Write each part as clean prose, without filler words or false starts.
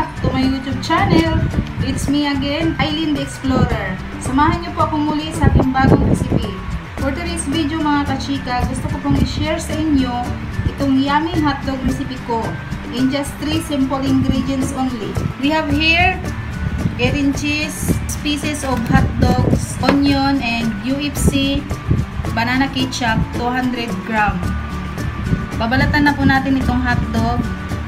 back to my YouTube channel. It's me again, Aileen the Explorer. Samahan niyo po ako muli sa aking bagong recipe. For today's video mga kachika, gusto ko pong i-share sa inyo itong yummy hotdog recipe ko in just 3 simple ingredients only. We have here 18 cheese, pieces of hot dogs, onion, and UFC banana ketchup 200 gram. Babalatan na po natin itong hotdog.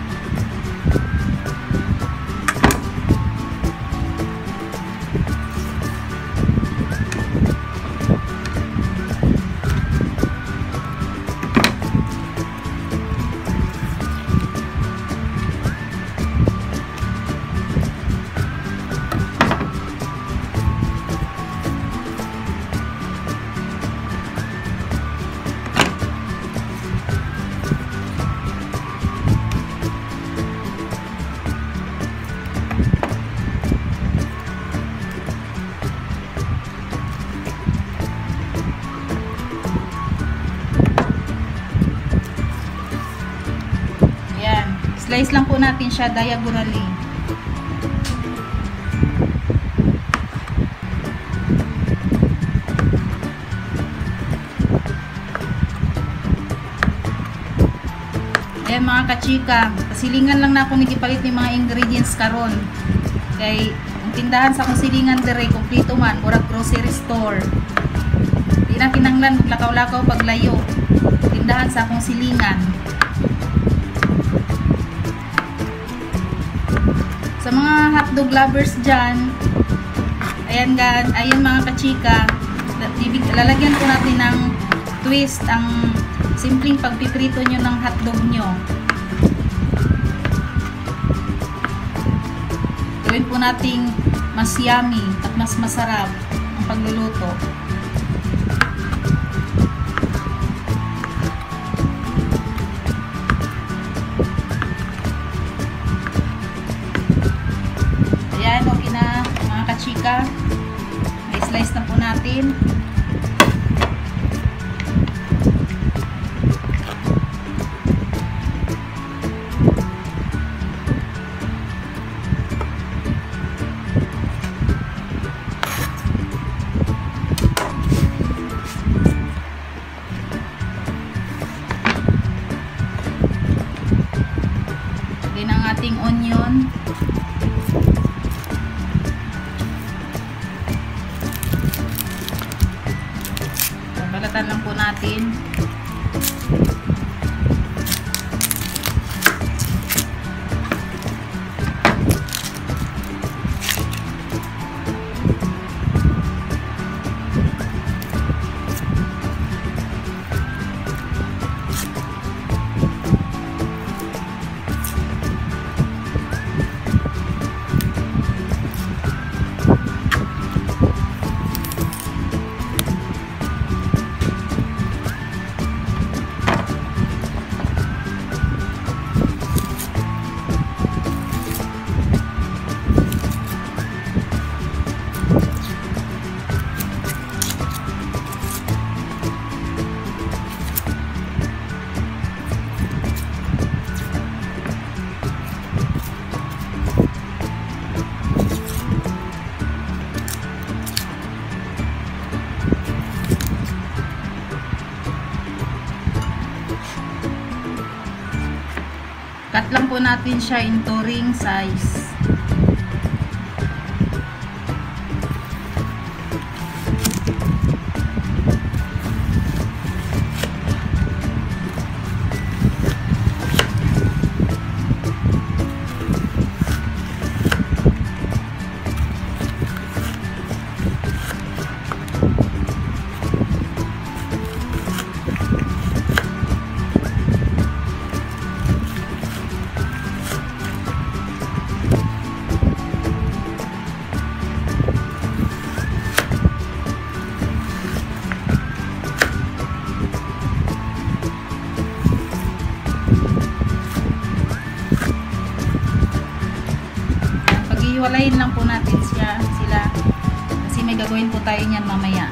Slice lang po natin siya diagonally. Ayan mga kachika, kasilingan lang na ako nagipalit ng mga ingredients karon. Kay ang tindahan sa kasilingan dire kompleto man, murag grocery store. Di na kinanglan maglakaw-lakaw paglayo. Tindahan sa akong silingan. Sa mga hotdog lovers dyan, ayan mga kachika, lalagyan po natin ng twist ang simpleng pagpiprito nyo ng hotdog nyo. Gawin po nating mas yummy at mas masarap ang pagluluto. Chika, i-slice na po natin. Lagyan ang ating onion. Balatan lang po natin. Cut lang po natin siya into ring size. Hiwalayin lang po natin sila kasi may gagawin po tayo niyan mamaya.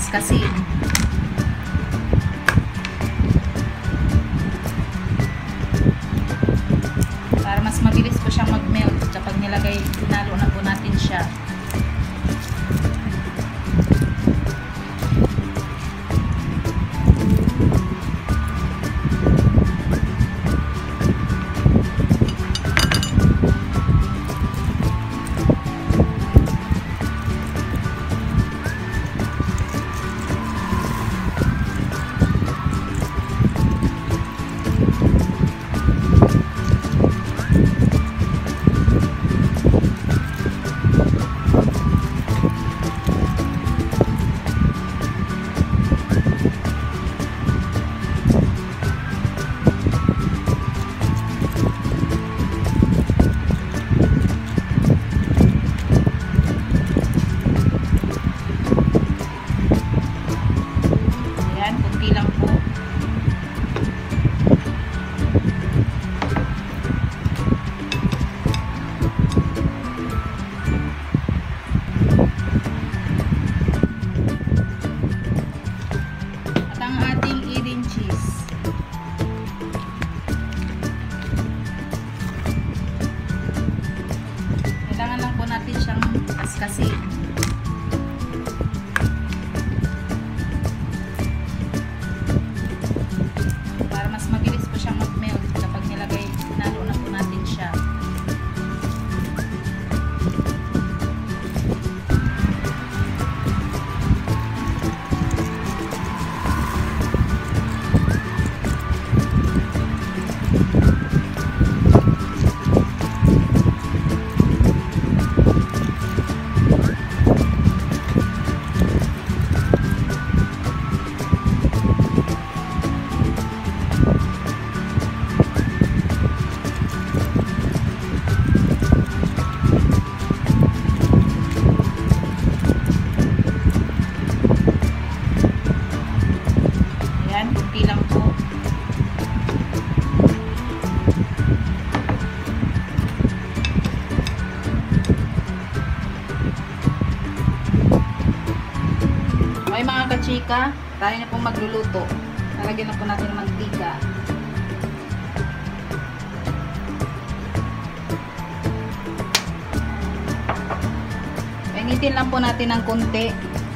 kaskasin. Para mas mabilis po siyang mag-melt kapag nalo na po natin siya. Kaskasin. Para mas mabilis po siyang mag-melt kapag nalo na po natin siya. Kunti lang po. Okay mga kachika, tayo na pong magluluto. Lalagyan na po natin ng mantika. Painitin lang po natin ng konti.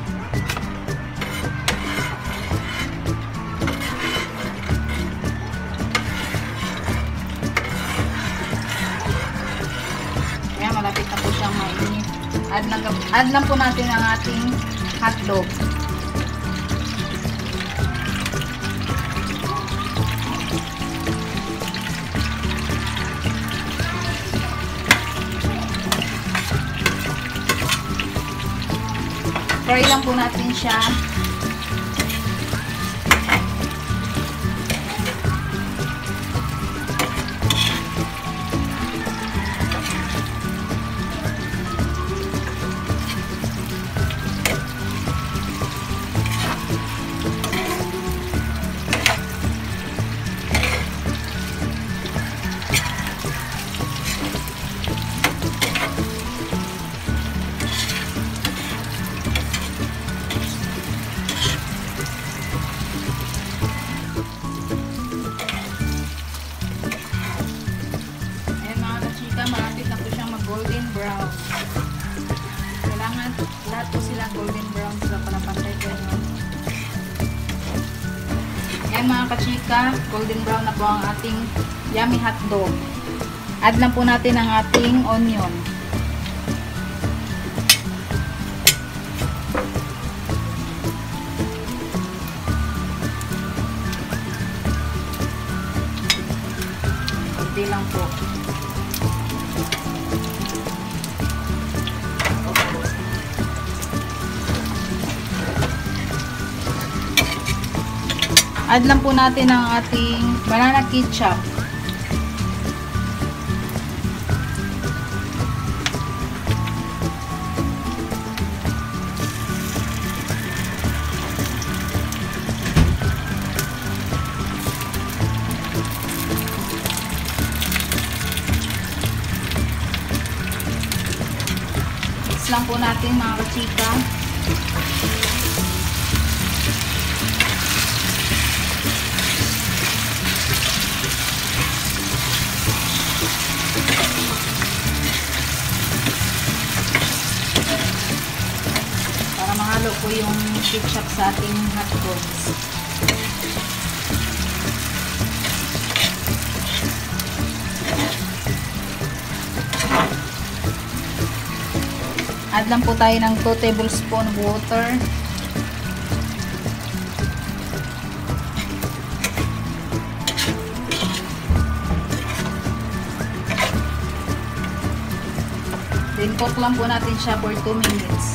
Malapit na po siyang mainit. Add lang po natin ang ating hotdog. Fry lang po natin siya. Malapit na po siyang mag-golden brown. Kailangan lahat po sila golden brown sila para pantay ko yun. Ayan mga kachika, golden brown na po ang ating yummy hotdog. Add lang po natin ang ating onion. Kunti lang po. Add lang po natin ang ating banana ketchup. Mix lang po natin mga kachika. yung ketchup sa ating hotdogs. Add lang po tayo ng 2 tablespoon of water. Then cook lang po natin siya for 2 minutes.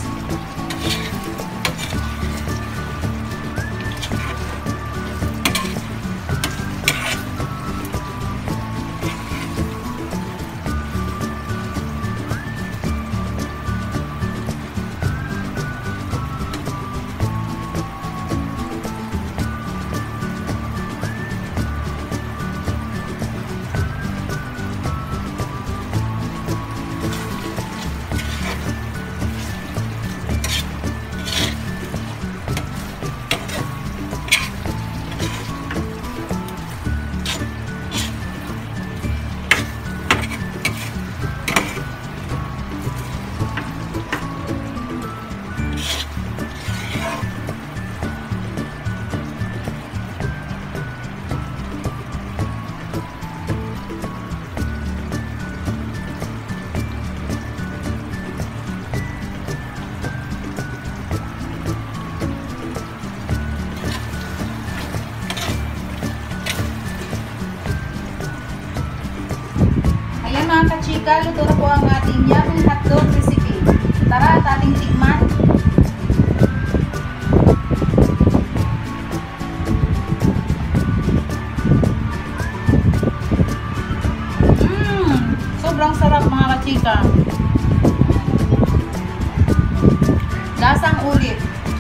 Mga kachika, luto na po ang ating yummy hotdog recipe. Tara at ating tikman. Sobrang sarap mga kachika. Lasang ulit.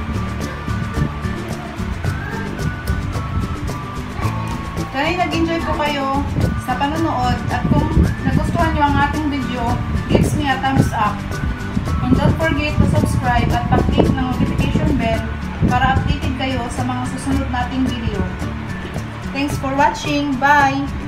Kaya nag-enjoy po kayo sa panonood at kung nagustuhan nyo ang ating video, gives me a thumbs up. And don't forget to subscribe at pa-click ng notification bell para updated kayo sa mga susunod nating video. Thanks for watching. Bye!